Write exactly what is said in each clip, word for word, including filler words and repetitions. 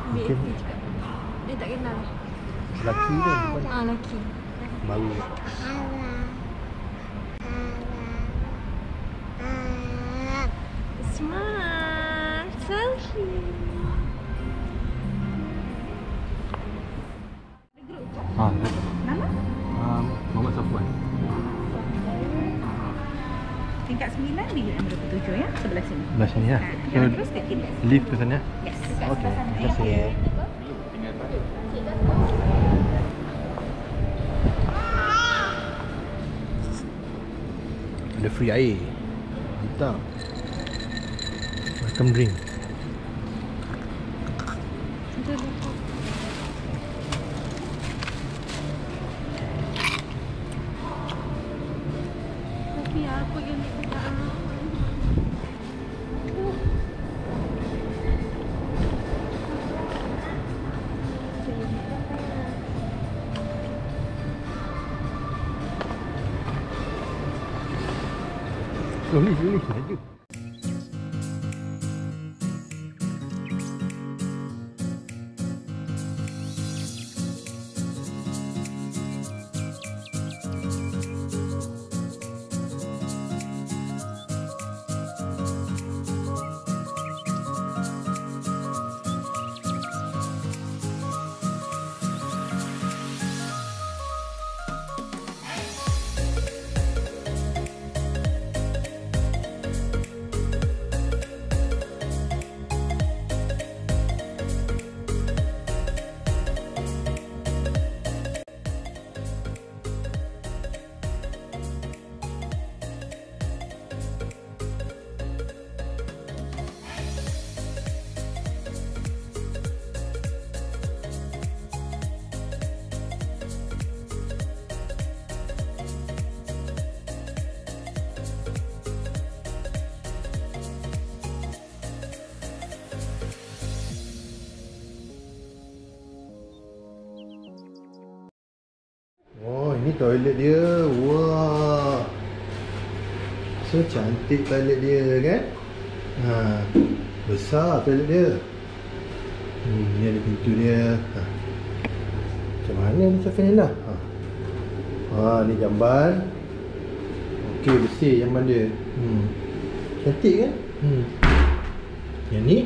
B F P juga. Dia tak kenal. Laki tu? Ah, laki. Baru. Smart selfie. Ah, Nama? um, Muhammad Safwan. Tingkat sembilan bilik nombor dua puluh tujuh ya, sebelah sini. Sebelah sini ya. Ha, So, jalan terus ke kiri. lift ke sana? Yes. Okey, terima kasih. Ada free air. Mantap. Welcome drink. Tapi apa yang dia tak. Slowly, slowly, laju. Ini toilet dia. Wah. So cantik toilet dia kan. Ha. Besar toilet dia. Hmm, ni ada pintu dia. Ha. Macam mana ni Safina? Ha. Ha, ni jamban. Okey, bersih jamban dia. Hmm. Cantik kan? Hmm. Yang ni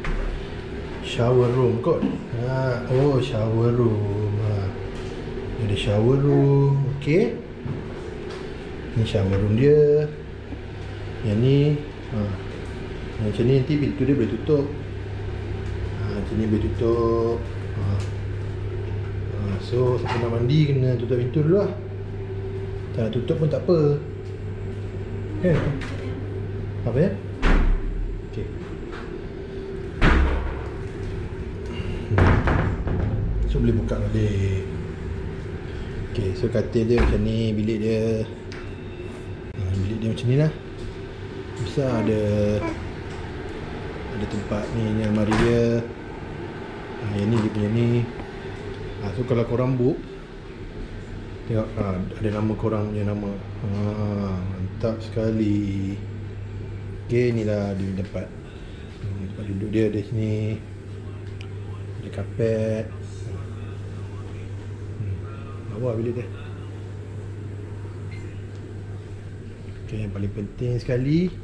shower room kot. Ha. Oh, shower room. Ha. Ada shower room. Okey. Ni shower room dia. Yang ni ha. Macam ni nanti pintu dia boleh tutup. Ha, macam ni boleh tutup. Ha. Ha, so siapa nak mandi kena tutup pintu dulu lah. Tak nak tutup pun tak apa. Kan? Apa ya? Okey. So boleh buka balik. Okay, so katil dia macam ni, bilik dia. Ha, bilik dia macam ni lah. Besar, ada ada tempat ni, ni almari dia. Ha, yang ni dia punya ni. Ha, so kalau korang book, tengok ha, ada nama korang punya nama. Ha, mantap sekali. Okay, inilah dia punya tempat. Hmm, tempat duduk dia di sini. Ada kapet. Bawah bilik dia. Okay, yang paling penting sekali,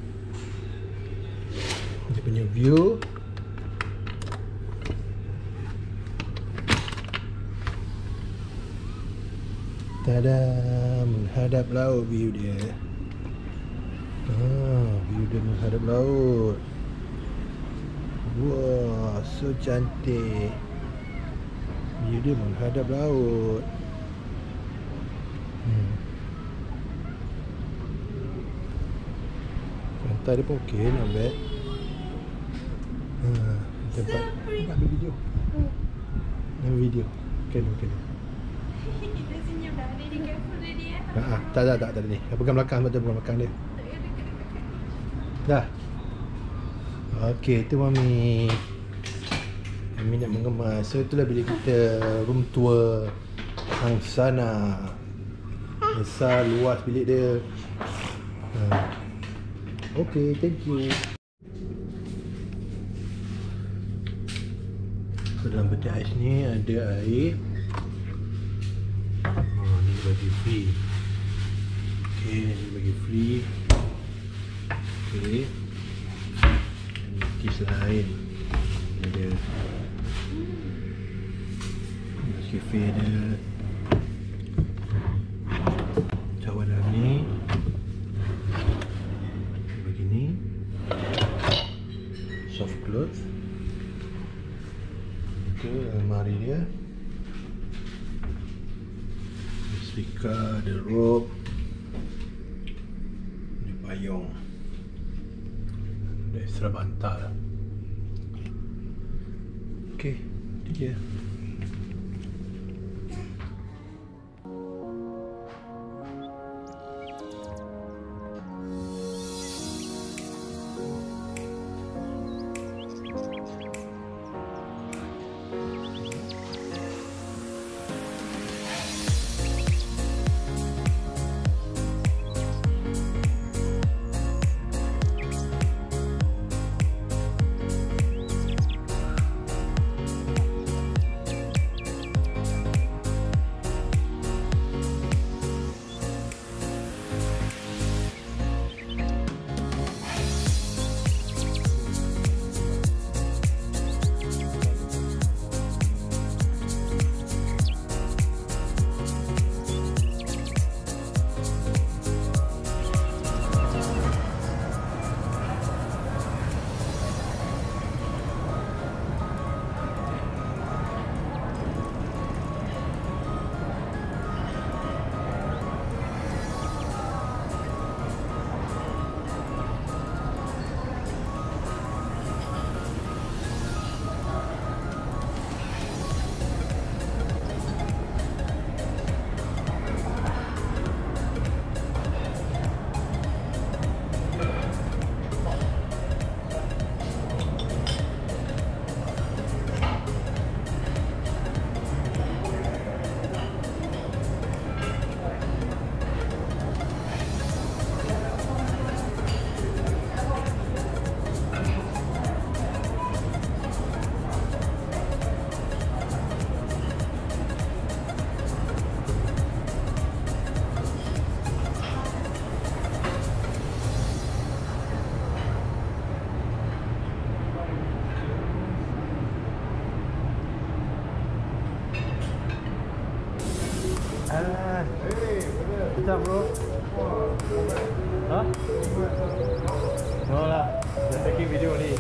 dia punya view. Tada, menghadap laut view dia. Ah, view dia menghadap laut. Wah, so cantik. View dia menghadap laut. Hmm. Pantai dia pun okey, not bad. Ha, tempat tempat ambil video. Ambil video. Okey, okey. Kita senyum dah. Dia di careful dia ya. Ha, ha, tak tak tak tak ni. Aku pegang belakang, betul pegang belakang dia. Dah. Okey, tu Mami. Mami nak mengemas. So itulah bilik kita, room tour Angsana. Besar, luas bilik dia. Ha. Okey, thank you. So dalam peti ais ni ada air. Oh, ni bagi free. Okey, ni bagi free. Okey. Kis lain. Ada kafe ada. Cawan dalam ni. Begini. Soft clothes. Itu almari dia. Speaker, ada rope, ada payung, ada extra bantal. Okey, itu dia. Ah, kita bro. Hah? No lah, just taking video ni.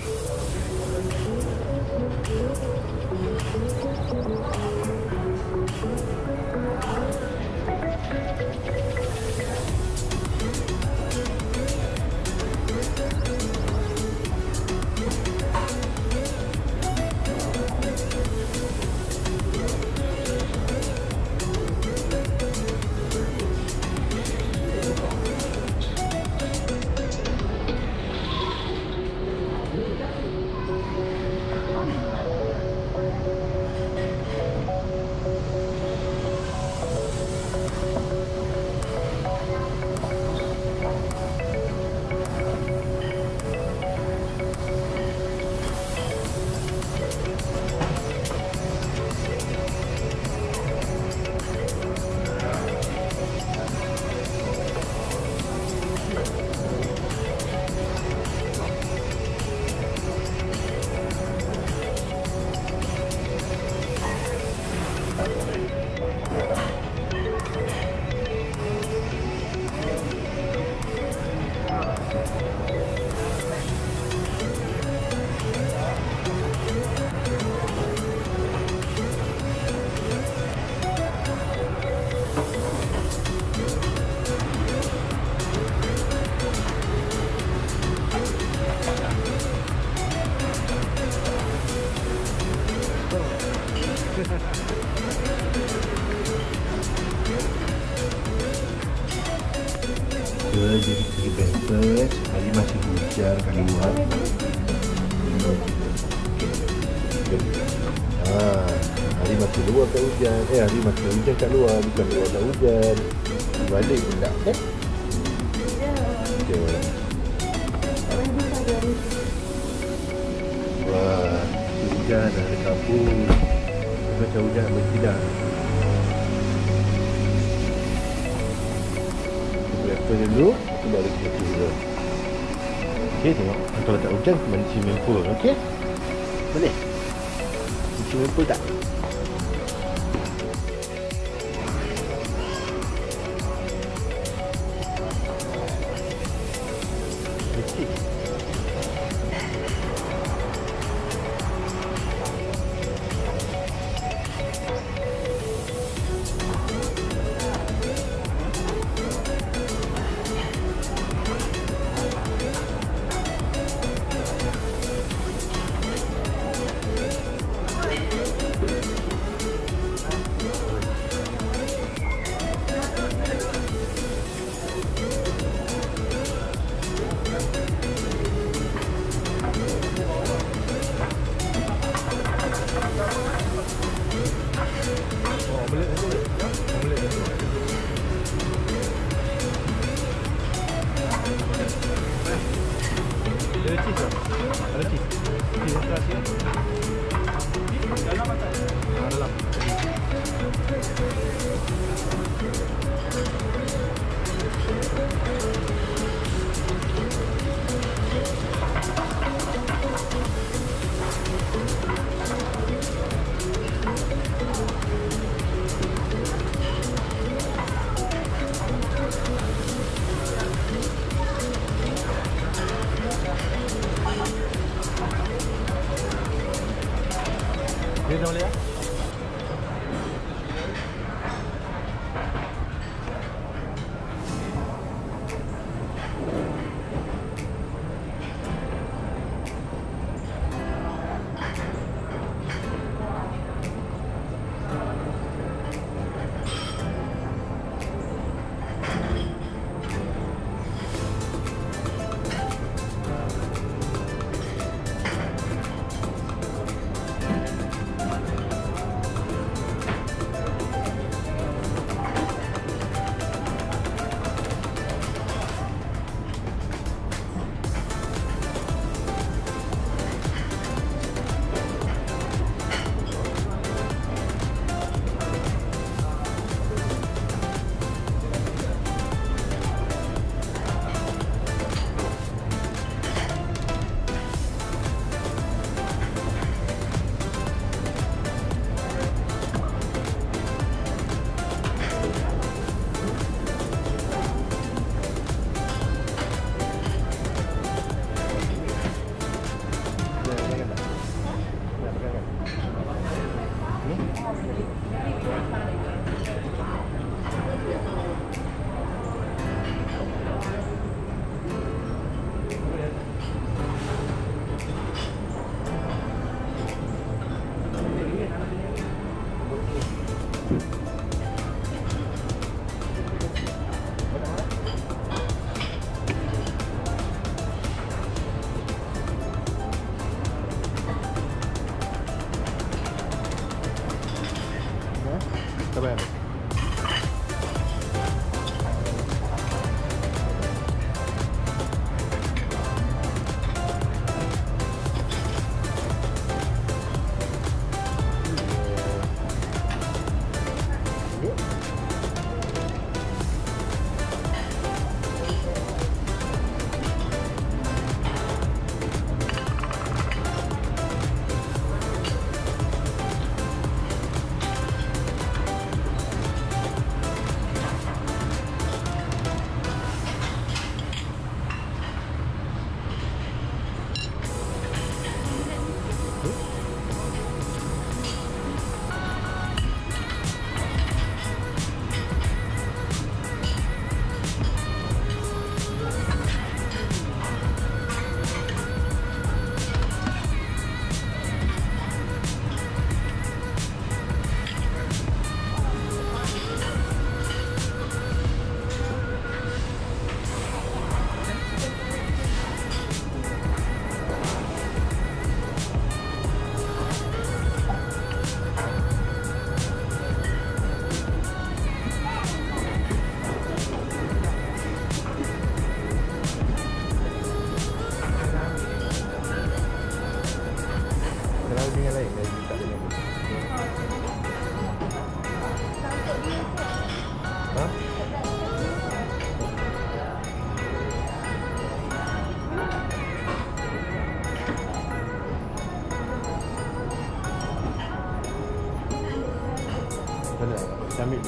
Jadi pergi Penang.Best. Hari masih hujan kat luar. Ah, hari masih luar kat hujan. Eh, hari masih hujan kat luar, bukan luar kat hujan. Balik pun tak, kan? Ya. Wah. Hujan ada kabut. Macam hujan berhenti dah. Kita dulu, kita baru kita tidur. Okey, tengok. Kalau tak hujan, mandi swimming pool. Okey? Boleh? Swimming pool tak? Okey.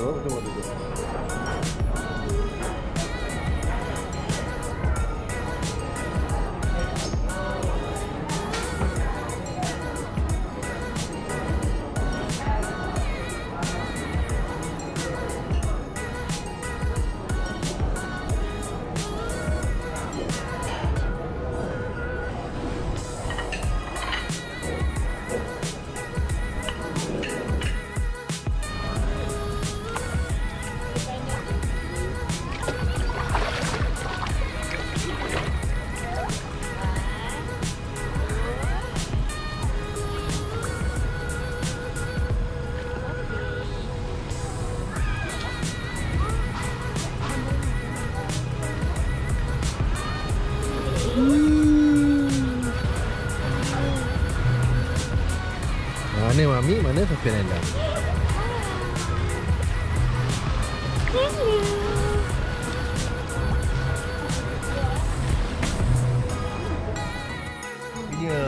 duduk, coba duduk. Mana Mami, mana Sofian Enda? Ya.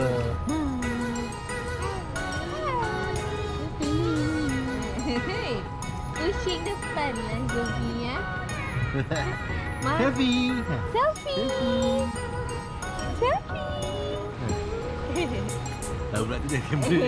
Kucing depan lah Zogi ya. Selfie. Selfie. Selfie. Tahu pula tu dia kamera.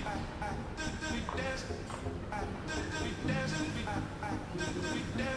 We dance, we dance, we dance,